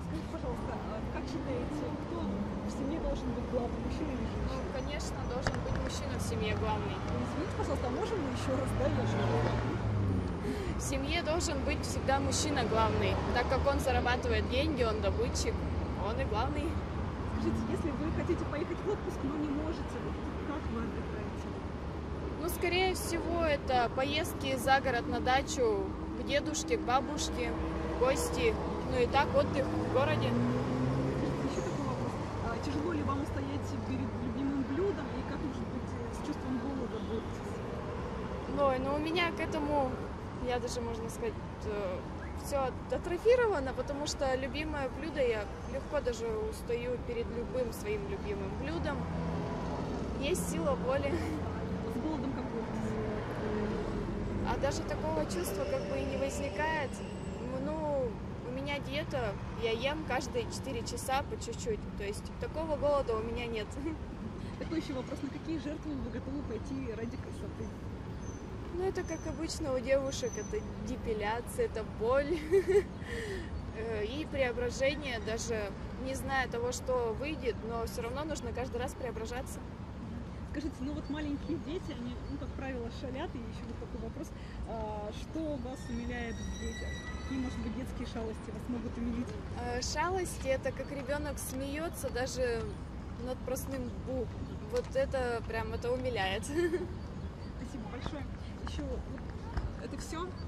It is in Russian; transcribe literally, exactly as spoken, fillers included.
Скажите, пожалуйста, а как считаете, кто в семье должен быть главным, мужчина или Ну, женщина? конечно, должен быть мужчина в семье главный. Извините, пожалуйста, а можем мы еще раз, да, я же... В семье должен быть всегда мужчина главный. Так как он зарабатывает деньги, он добытчик, он и главный. Скажите, если вы хотите поехать в отпуск, но не можете, вот как вы отдыхаете? Ну, скорее всего, это поездки за город на дачу к дедушке, к бабушке, в гости. Ну и так отдых в городе. Скажите, еще такой вопрос. А тяжело ли вам устоять перед любимым блюдом и как, может быть, с чувством голода боретесь? Ой, ну у меня к этому, я даже, можно сказать, все атрофировано, потому что любимое блюдо, я легко даже устаю перед любым своим любимым блюдом. Есть сила воли. С голодом как боретесь? А даже такого чувства как бы и не возникает. Ну, у меня диета, я ем каждые четыре часа по чуть-чуть. То есть такого голода у меня нет. Такой еще вопрос. На какие жертвы вы готовы пойти ради красоты? Ну, это как обычно у девушек, это депиляция, это боль и преображение, даже не зная того, что выйдет, но все равно нужно каждый раз преображаться. Скажите, ну вот маленькие дети, они, ну, как правило, шалят, и еще вот такой вопрос, а, что вас умиляет в детях? Какие, может быть, детские шалости вас могут умилить? Шалости — это как ребенок смеется даже над простым бу. Вот это прям, это умиляет. Спасибо большое. Еще вот это все.